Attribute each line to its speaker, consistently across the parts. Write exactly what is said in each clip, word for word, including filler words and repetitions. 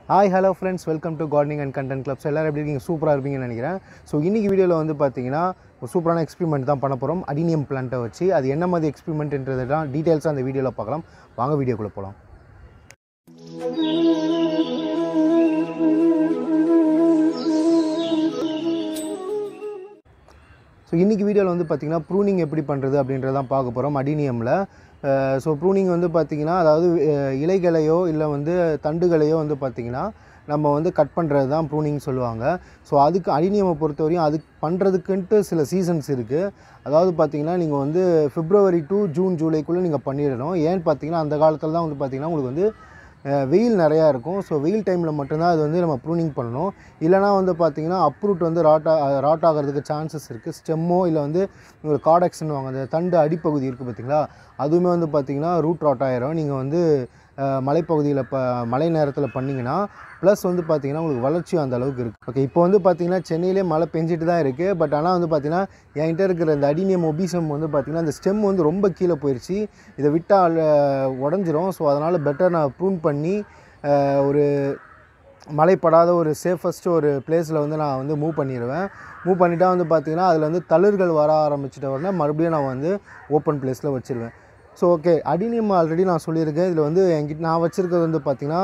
Speaker 1: Hi, hello friends, welcome to Gardening and Content Club. So எல்லாரும் எப்படி இருக்கீங்க? சூப்பரா இருப்பீங்கன்னு நினைக்கிறேன். ஸோ இன்னைக்கு வீடியோவில் வந்து பார்த்தீங்கன்னா ஒரு சூப்பரான எக்ஸ்பெரிமெண்ட் தான் பண்ண போகிறோம் அடினியம் பிளான்ட்டை வச்சு. அது என்ன மாதிரி எக்ஸ்பெரிமெண்ட்ன்றது தான் டீட்டெயில்ஸாக அந்த வீடியோவில் பார்க்கலாம். வாங்க வீடியோக்குள்ளே போகலாம். ஸோ இன்றைக்கி வீடியோவில் வந்து பார்த்திங்கன்னா ப்ரூனிங் எப்படி பண்ணுறது அப்படின்றதான் பார்க்க போகிறோம் அடினியமில். ஸோ ப்ரூனிங் வந்து பார்த்திங்கன்னா அதாவது இலைகளையோ இல்லை வந்து தண்டுகளையோ வந்து பார்த்திங்கன்னா நம்ம வந்து கட் பண்ணுறது தான் ப்ரூனிங் சொல்லுவாங்க. ஸோ அதுக்கு அடினியமை பொறுத்தவரையும் அதுக்கு பண்ணுறதுக்குன்ட்டு சில சீசன்ஸ் இருக்குது. அதாவது பார்த்திங்கன்னா நீங்கள் வந்து பிப்ரவரி டு ஜூன் ஜூலைக்குள்ளே நீங்கள் பண்ணிடணும். ஏன்னு பார்த்தீங்கன்னா அந்த காலத்தில் தான் வந்து பார்த்திங்கன்னா உங்களுக்கு வந்து வெயில் நிறையா இருக்கும். ஸோ வெயில் டைமில் மட்டும்தான் அது வந்து நம்ம ப்ரூனிங் பண்ணணும். இல்லைனா வந்து பார்த்திங்கன்னா அப்ரூட் வந்து ராட் ராட் ஆகிறதுக்கு சான்சஸ் இருக்குது. ஸ்டெம்மோ இல்லை வந்து ஒரு காடெக்ஸ்ன்னு வாங்க அந்த தண்டு அடிப்பகுதி இருக்குது பார்த்திங்களா, அதுவுமே வந்து பார்த்திங்கன்னா ரூட் ராட் ஆகிரும். நீங்கள் வந்து மலைப்பகுதியில் ப மழை நேரத்தில் பண்ணிங்கன்னா ப்ளஸ் வந்து பார்த்திங்கன்னா உங்களுக்கு வளர்ச்சியும் அந்த அளவுக்கு இருக்குது. ஓகே, இப்போ வந்து பார்த்திங்கன்னா சென்னையிலே மழை பெஞ்சிட்டு தான் இருக்குது. பட் ஆனால் வந்து பார்த்திங்கன்னா என்கிட்ட இருக்கிற இந்த அடினியம் ஒபிசம் வந்து பார்த்திங்கன்னா அந்த ஸ்டெம் வந்து ரொம்ப கீழே போயிடுச்சு. இதை விட்டால் உடஞ்சிரும். ஸோ அதனால் பெட்டர் நான் ப்ரூன் பண்ணி ஒரு மழைப்படாத ஒரு சேஃபஸ்ட்டு ஒரு பிளேஸில் வந்து நான் வந்து மூவ் பண்ணிடுவேன். மூவ் பண்ணிட்டா வந்து பார்த்திங்கன்னா அதில் வந்து தளிர்கள் வர ஆரம்பிச்சிட்ட உடனே மறுபடியும் நான் வந்து ஓப்பன் பிளேஸில் வச்சுருவேன். ஸோ ஓகே, அடினியம் ஆல்ரெடி நான் சொல்லியிருக்கேன். இதில் வந்து என்கிட்ட நான் வச்சுருக்கிறது வந்து பார்த்திங்கன்னா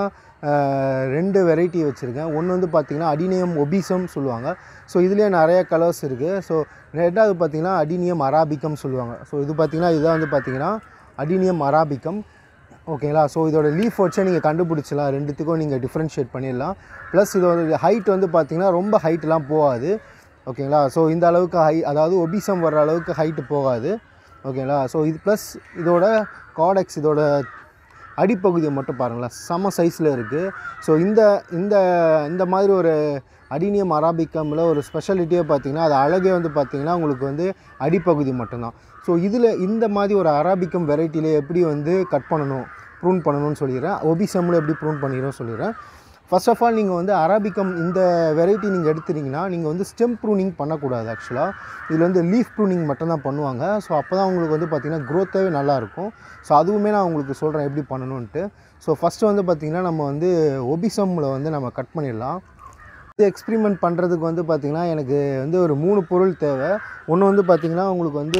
Speaker 1: ரெண்டு வெரைட்டி வச்சுருக்கேன். ஒன்று வந்து பார்த்திங்கன்னா அடினியம் ஒபிசம் சொல்லுவாங்க. ஸோ இதுலேயே நிறைய கலர்ஸ் இருக்குது. ஸோ ரெண்டாவது பார்த்திங்கன்னா அடினியம் அராபிக்கம் சொல்லுவாங்க. ஸோ இது பார்த்திங்கன்னா இதுதான் வந்து பார்த்திங்கன்னா அடினியம் அராபிக்கம். ஓகேங்களா. ஸோ இதோட லீஃப் வச்சே நீங்கள் கண்டுபிடிச்சலாம், ரெண்டுத்துக்கும் நீங்கள் டிஃப்ரென்ஷியேட் பண்ணிடலாம். ப்ளஸ் இதோட ஹைட் வந்து பார்த்திங்கன்னா ரொம்ப ஹைட்லாம் போகாது. ஓகேங்களா. ஸோ இந்த அளவுக்கு ஹை அதாவது ஒபிசம் வர்ற அளவுக்கு ஹைட்டு போகாது. ஓகேங்களா. ஸோ இது ப்ளஸ் இதோட காடெக்ஸ் இதோட அடிப்பகுதியை மட்டும் பாருங்களேன், செம சைஸில் இருக்குது. ஸோ இந்த இந்த இந்த மாதிரி ஒரு அடினியம் அராபிக்கமில் ஒரு ஸ்பெஷாலிட்டியே பார்த்திங்கன்னா அது அழகே வந்து பார்த்திங்கன்னா உங்களுக்கு வந்து அடிப்பகுதி மட்டும்தான். ஸோ இதில் இந்த மாதிரி ஒரு அராபிக்கம் வெரைட்டியில் எப்படி வந்து கட் பண்ணணும் ப்ரூன் பண்ணணும்னு சொல்லிடுறேன். ஒபிசமில் எப்படி ப்ரூன் பண்ணிடுறோம் சொல்லிடுறேன். ஃபர்ஸ்ட் ஆஃப் ஆல் நீங்கள் வந்து அராபிக்கம் இந்த வெரைட்டி நீங்கள் எடுத்துட்டிங்கன்னா நீங்கள் வந்து ஸ்டெம் ப்ரூனிங் பண்ணக்கூடாது. ஆக்சுவலாக இதில் வந்து லீஃப் ப்ரூனிங் மட்டும்தான் பண்ணுவாங்க. ஸோ அப்போ தான் உங்களுக்கு வந்து பார்த்திங்கன்னா க்ரோத்தாகவே நல்லாயிருக்கும். ஸோ அதுவுமே நான் உங்களுக்கு சொல்கிறேன் எப்படி பண்ணணுன்ட்டு. ஸோ ஃபஸ்ட்டு வந்து பார்த்திங்கன்னா நம்ம வந்து ஒபிசமில் வந்து நம்ம கட் பண்ணிடலாம். இது எக்ஸ்பிரிமெண்ட் பண்ணுறதுக்கு வந்து பார்த்திங்கன்னா எனக்கு வந்து ஒரு மூணு பொருள் தேவை. ஒன்று வந்து பார்த்திங்கன்னா உங்களுக்கு வந்து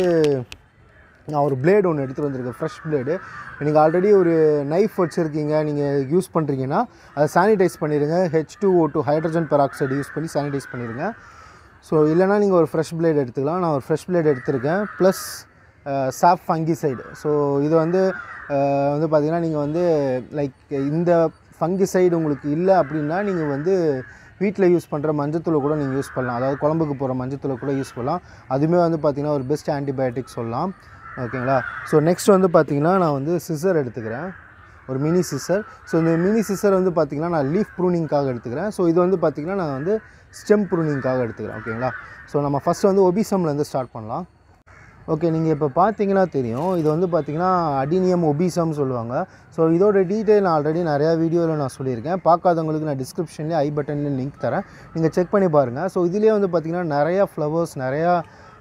Speaker 1: நான் ஒரு பிளேடு ஒன்று எடுத்துகிட்டு வந்திருக்கேன், ஃப்ரெஷ் பிளேடு. நீங்கள் ஆல்ரெடி ஒரு நைஃப் வச்சுருக்கீங்க, நீங்கள் யூஸ் பண்ணுறீங்கன்னா அதை சானிடைஸ் பண்ணிடுங்க. H two O two hydrogen peroxide use பண்ணி சானிடைஸ் பண்ணிடுங்க. ஸோ இல்லைனா நீங்கள் ஒரு ஃப்ரெஷ் பிளேடு எடுத்துக்கலாம். நான் ஒரு ஃப்ரெஷ் பிளேடு எடுத்திருக்கேன். Plus Saaf fungicide. ஸோ இது வந்து வந்து பார்த்திங்கன்னா நீங்கள் வந்து லைக் இந்த ஃபங்கிசைடு உங்களுக்கு இல்லை அப்படின்னா நீங்கள் வந்து வீட்டில் யூஸ் பண்ணுற மஞ்சத்தூளை கூட நீங்கள் யூஸ் பண்ணலாம். அதாவது குழம்புக்கு போகிற மஞ்சத்தூளை கூட யூஸ் பண்ணலாம். அதுவுமே வந்து பார்த்திங்கன்னா ஒரு பெஸ்ட் ஆன்டிபயோட்டிக் சொல்லலாம். ஓகேங்களா. ஸோ நெக்ஸ்ட் வந்து பார்த்திங்கன்னா நான் வந்து சிசர் எடுத்துக்கிறேன், ஒரு மினி சிசர். ஸோ இந்த மினி சிசர் வந்து பார்த்திங்கன்னா நான் லீஃப் ப்ரூனிங்காக எடுத்துக்கிறேன். ஸோ இது வந்து பார்த்திங்கன்னா நான் வந்து ஸ்டெம் ப்ரூனிங்காக எடுத்துக்கிறேன். ஓகேங்களா. ஸோ நம்ம ஃபஸ்ட்டு வந்து ஒபிசம்லேருந்து ஸ்டார்ட் பண்ணலாம். ஓகே, நீங்கள் இப்போ பார்த்தீங்கன்னா தெரியும், இது வந்து பார்த்திங்கன்னா அடினியம் ஒபிசம் சொல்லுவாங்க. ஸோ இதோட டீட்டெயில் நான் ஆல்ரெடி நிறையா வீடியோவில் நான் சொல்லியிருக்கேன். பார்க்காதவங்களுக்கு நான் டிஸ்கிரிப்ஷன்லேயே ஐ பட்டன்லேயும் லிங்க் தரேன், நீங்கள் செக் பண்ணி பாருங்கள். ஸோ இதுலேயே வந்து பார்த்திங்கன்னா நிறையா ஃப்ளவர்ஸ், நிறையா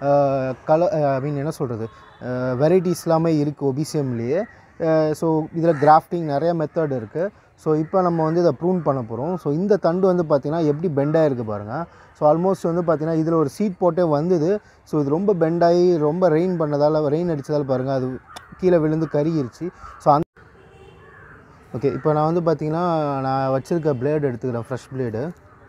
Speaker 1: கலர் ஐ மீன் என்ன சொல்கிறது வெரைட்டிஸ் எல்லாமே இருக்குது ஒபிசியம்லேயே. ஸோ இதில் கிராஃப்டிங் நிறைய மெத்தட் இருக்குது. ஸோ இப்போ நம்ம வந்து இதை ப்ரூன் பண்ண போகிறோம். ஸோ இந்த தண்டு வந்து பார்த்திங்கன்னா எப்படி பெண்டாக இருக்குது பாருங்கள். ஸோ ஆல்மோஸ்ட் வந்து பார்த்திங்கன்னா இதில் ஒரு சீட் போட்டே வந்தது. ஸோ இது ரொம்ப பெண்டாகி ரொம்ப ரெயின் பண்ணதால் ரெயின் அடித்ததால் பாருங்கள் அது கீழே விழுந்து கருகிருச்சு. ஸோ அந்த ஓகே, இப்போ நான் வந்து பார்த்திங்கன்னா நான் வச்சுருக்க பிளேடு எடுத்துக்கிறேன், fresh blade.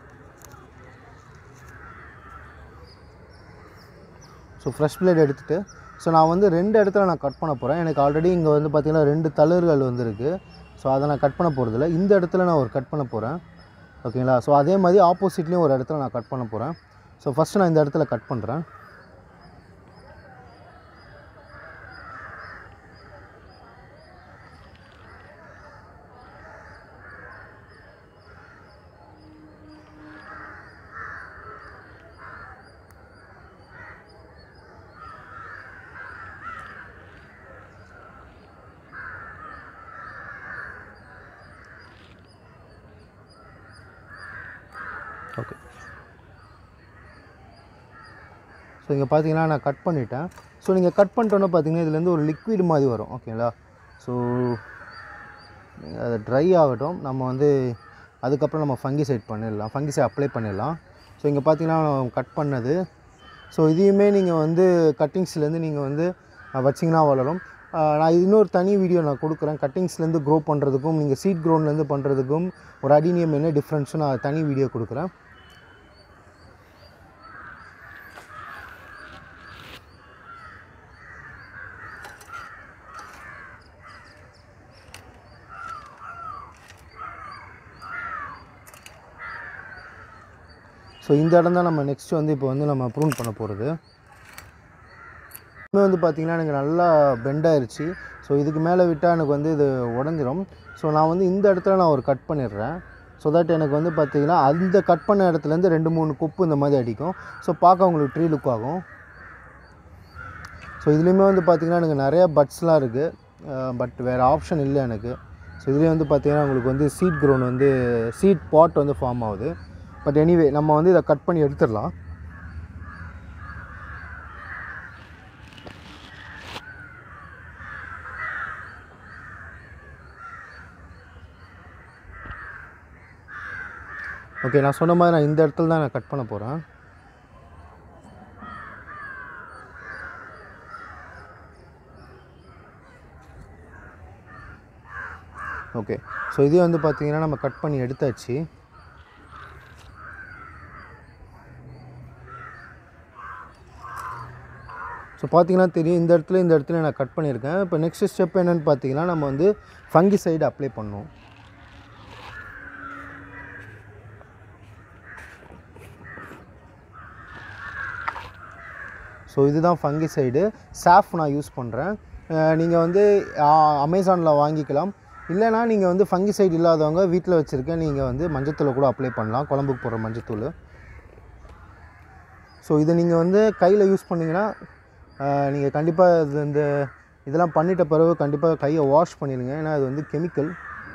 Speaker 1: So fresh blade எடுத்துகிட்டு ஸோ நான் வந்து ரெண்டு இடத்துல நான் கட் பண்ண போகிறேன். எனக்கு ஆல்ரெடி இங்கே வந்து பார்த்திங்கன்னா ரெண்டு தளிர்கள் வந்துருக்கு. ஸோ அதை நான் கட் பண்ண போகிறதில்ல, இந்த இடத்துல நான் ஒரு கட் பண்ண போகிறேன். ஓகேங்களா. ஸோ அதே மாதிரி ஆப்போசிட்லேயும் ஒரு இடத்துல நான் கட் பண்ண போகிறேன். ஸோ ஃபஸ்ட்டு நான் இந்த இடத்துல கட் பண்ணுறேன். ஓகே, ஸோ இங்கே பார்த்தீங்கன்னா நான் கட் பண்ணிட்டேன். ஸோ நீங்கள் கட் பண்ணிட்டோன்னா பார்த்தீங்கன்னா இதுலேருந்து ஒரு லிக்விட் மாதிரி வரும். ஓகேங்களா. ஸோ அது ட்ரை ஆகட்டும், நம்ம வந்து அதுக்கப்புறம் நம்ம ஃபங்கிசைட் பண்ணிடலாம், ஃபங்கிசைட் அப்ளை பண்ணிடலாம். ஸோ இங்கே பார்த்தீங்கன்னா கட் பண்ணது. ஸோ இதையுமே நீங்கள் வந்து கட்டிங்ஸ்லேருந்து நீங்கள் வந்து வச்சிங்கன்னா வளரும். நான் இன்னொரு தனி வீடியோ நான் கொடுக்குறேன், கட்டிங்ஸ்லேருந்து க்ரோ பண்ணுறதுக்கும் நீங்கள் சீட் க்ரோன்லேருந்து பண்ணுறதுக்கும் ஒரு அடினியம் என்ன டிஃப்ரென்ஸும் நான் தனி வீடியோ கொடுக்குறேன். ஸோ இந்த இடம் தான் நம்ம நெக்ஸ்ட்டு வந்து இப்போ வந்து நம்ம ப்ரூன் பண்ண போகிறது. இன்னும் வந்து பார்த்திங்கன்னா எனக்கு நல்லா பெண்ட் ஆயிடுச்சு. ஸோ இதுக்கு மேலே விட்டால் எனக்கு வந்து இது உடஞ்சிரும். ஸோ நான் வந்து இந்த இடத்துல நான் ஒரு கட் பண்ணிடுறேன். ஸோ தட் எனக்கு வந்து பார்த்திங்கன்னா அந்த கட் பண்ண இடத்துலேருந்து ரெண்டு மூணு கொப்பு இந்த மாதிரி அடிக்கும். ஸோ பார்க்க உங்களுக்கு ட்ரீ லுக் ஆகும். ஸோ இதுலேயுமே வந்து பார்த்திங்கன்னா எனக்கு நிறையா பட்ஸ்லாம் இருக்குது, பட் வேறு ஆப்ஷன் இல்லை எனக்கு. ஸோ இதுலேயும் வந்து பார்த்திங்கன்னா உங்களுக்கு வந்து சீட் க்ரோன் வந்து சீட் பாட் வந்து ஃபார்ம் ஆகுது. பட் எனிவே நம்ம வந்து இதை கட் பண்ணி எடுத்துடலாம். ஓகே, நான் சொன்ன மாதிரி நான் இந்த இடத்துல தான் நான் கட் பண்ண போகிறேன். ஓகே, ஸோ இதே வந்து பார்த்திங்கன்னா நம்ம கட் பண்ணி எடுத்தாச்சு. ஸோ பார்த்திங்கன்னா தெரியும், இந்த இடத்துல இந்த இடத்துல நான் கட் பண்ணியிருக்கேன். இப்போ நெக்ஸ்ட் ஸ்டெப் என்னென்னு பார்த்தீங்கன்னா நம்ம வந்து ஃபங்கிசைடு அப்ளை பண்ணணும். ஸோ இதுதான் ஃபங்கிசைடு. சாஃப் நான் யூஸ் பண்ணுறேன். நீங்கள் வந்து அமேசானில் வாங்கிக்கலாம். இல்லைனா நீங்கள் வந்து ஃபங்கிசைடு இல்லாதவங்க வீட்டில் வச்சுருக்கேன் நீங்கள் வந்து மஞ்சத்தூள் கூட அப்ளை பண்ணலாம், குழம்புக்கு போடுற மஞ்சத்தூள். ஸோ இதை நீங்கள் வந்து கையில் யூஸ் பண்ணிங்கன்னா நீங்கள் கண்டிப்பாக இது இந்த இதெல்லாம் பண்ணிட்ட பிறகு கண்டிப்பாக கையை வாஷ் பண்ணிடுங்க, ஏன்னா அது வந்து கெமிக்கல்.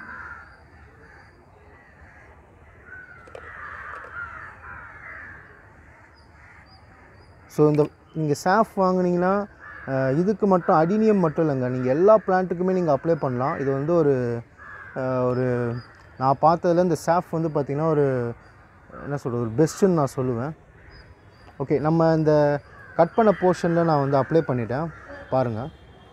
Speaker 1: ஸோ இந்த நீங்கள் சாஃப் வாங்கினீங்கன்னா இதுக்கு மட்டும் அடினியம் மட்டும் இல்லைங்க, நீங்கள் எல்லா பிளான்ட்டுக்குமே நீங்கள் அப்ளை பண்ணலாம். இது வந்து ஒரு ஒரு நான் பார்த்ததில் இந்த சாஃப் வந்து பார்த்திங்கன்னா ஒரு என்ன சொல்கிறது ஒரு பெஸ்ட்டுன்னு நான் சொல்லுவேன். ஓகே, நம்ம இந்த கட் பண்ண போர்ஷனில் நான் வந்து அப்ளை பண்ணிட்டேன் பாருங்கள்.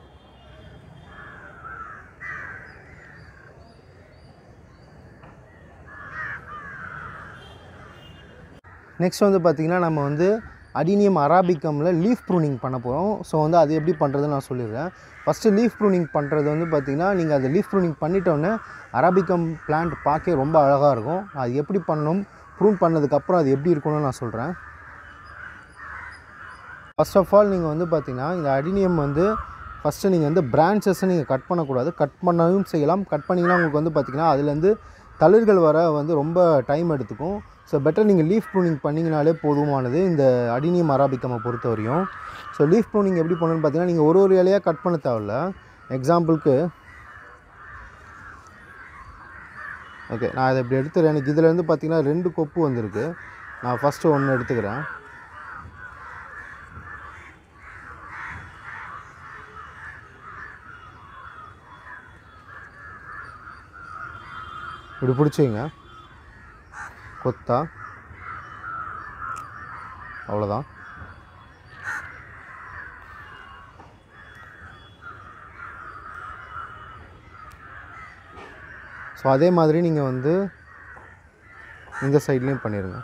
Speaker 1: நெக்ஸ்ட் வந்து பார்த்திங்கன்னா நம்ம வந்து அடினியம் அராபிகமில் லீஃப் ப்ரூனிங் பண்ண போகிறோம். ஸோ வந்து அது எப்படி பண்ணுறதுன்னு நான் சொல்லிடுறேன். ஃபஸ்ட்டு லீஃப் ப்ரூனிங் பண்ணுறது வந்து பார்த்திங்கன்னா நீங்கள் அதை லீஃப் ப்ரூனிங் பண்ணிட்டோன்னே அராபிகம் பிளான்ட் பார்க்க ரொம்ப அழகாக இருக்கும். அது எப்படி பண்ணணும், ப்ரூன் பண்ணதுக்கப்புறம் அது எப்படி இருக்கணும்னு நான் சொல்கிறேன். ஃபர்ஸ்ட் ஆஃப் ஆல் நீங்கள் வந்து பார்த்திங்கன்னா இந்த அடினியம் வந்து ஃபஸ்ட்டு நீங்கள் வந்து பிரான்ச்சஸை நீங்கள் கட் பண்ணக்கூடாது. கட் பண்ணவும் செய்யலாம். கட் பண்ணிங்கன்னா உங்களுக்கு வந்து பார்த்திங்கன்னா அதுலேருந்து தளிர்கள் வர வந்து ரொம்ப டைம் எடுத்துக்கும். ஸோ பெட்டர் நீங்கள் லீஃப் ப்ரூனிங் பண்ணிங்கனாலே போதுமானது இந்த அடினியம் அராபிகமை பொறுத்த வரையும். ஸோ லீஃப் ப்ரூனிங் எப்படி பண்ணணும்னு பார்த்தீங்கன்னா நீங்கள் ஒரு ஒரு இலையாக கட் பண்ண தேவையில்ல. எக்ஸாம்பிளுக்கு ஓகே, நான் அதை இப்படி எடுத்துக்கிறேன். எனக்கு இதில் வந்து பார்த்திங்கன்னா ரெண்டு கொப்பு வந்திருக்கு. நான் ஃபஸ்ட்டு ஒன்று எடுத்துக்கிறேன். இப்படி பிடிச்சிங்க கொத்தா, அவ்வளோதான். ஸோ அதே மாதிரி நீங்கள் வந்து இந்த சைட்லேயும் பண்ணிடுங்க.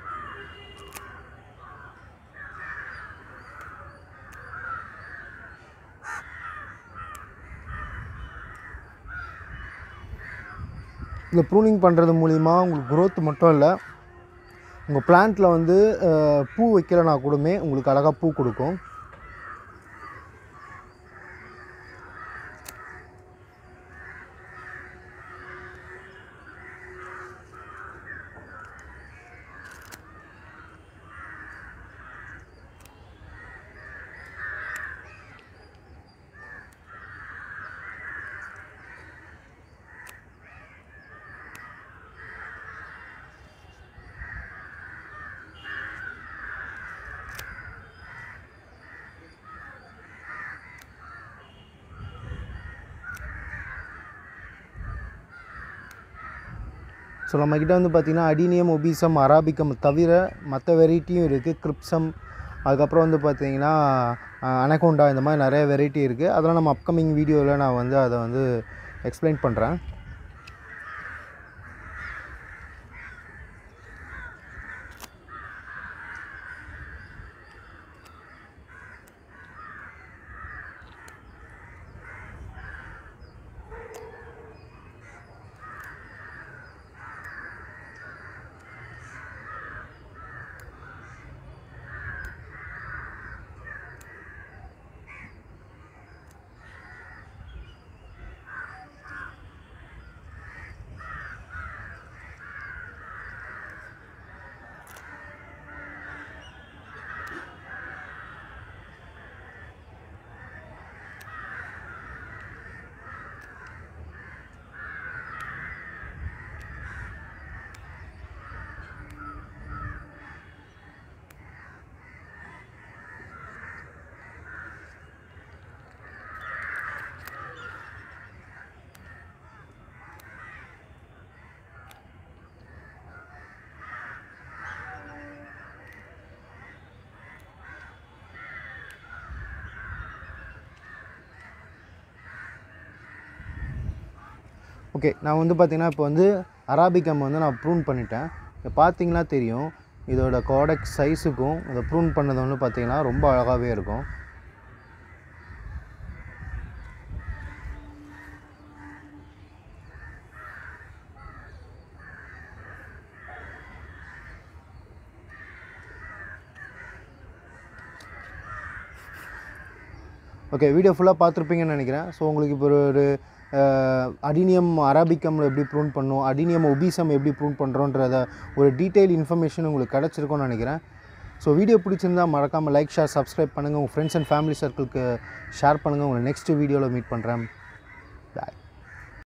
Speaker 1: இந்த ப்ரூனிங் பண்ணுறது மூலிமா உங்களுக்கு க்ரோத் மட்டும் இல்லை, உங்கள் பிளான்ட்டில் வந்து பூ வைக்கலைனா கூடமே உங்களுக்கு அழகாக பூ கொடுக்கும். ஸோ நம்மக்கிட்ட வந்து பார்த்திங்கன்னா அடீனியம், ஒபீசம், அராபிக்கம் தவிர மற்ற வெரைட்டியும் இருக்குது. கிரிப்சம், அதுக்கப்புறம் வந்து பார்த்திங்கன்னா அனகோண்டா, இந்த மாதிரி நிறைய வெரைட்டி இருக்குது. அதெல்லாம் நம்ம அப்கமிங் வீடியோவில் நான் வந்து அதை வந்து எக்ஸ்பிளைன் பண்ணுறேன். ஓகே, நான் வந்து பார்த்திங்கன்னா இப்போ வந்து அராபிகம் வந்து நான் ப்ரூன் பண்ணிட்டேன். இப்போ பார்த்திங்கன்னா தெரியும், இதோட காடெக்ஸ் சைஸுக்கும் இதை ப்ரூன் பண்ணது வந்து பார்த்திங்கன்னா ரொம்ப அழகாகவே இருக்கும். ஓகே, வீடியோ ஃபுல்லாக பார்த்துருப்பீங்கன்னு நினைக்கிறேன். ஸோ உங்களுக்கு இப்போ ஒரு அடீனியம் அராபிக்கமில் எப்படி ப்ரூன் பண்ணணும், அடீனியம் ஒபீசம் எப்படி ப்ரூன் பண்ணுறோன்றத ஒரு டீட்டெயில் இன்ஃபர்மேஷன் உங்களுக்கு கிடச்சிருக்கும்னு நினைக்கிறேன். ஸோ வீடியோ பிடிச்சிருந்தால் மறக்காமல் லைக், ஷேர், சப்ஸ்கிரைப் பண்ணுங்கள். உங்கள் ஃப்ரெண்ட்ஸ் அண்ட் ஃபேமிலி சர்க்கிளுக்கு ஷேர் பண்ணுங்கள். உங்களை நெக்ஸ்ட் வீடியோவில் மீட் பண்ணுறேன்.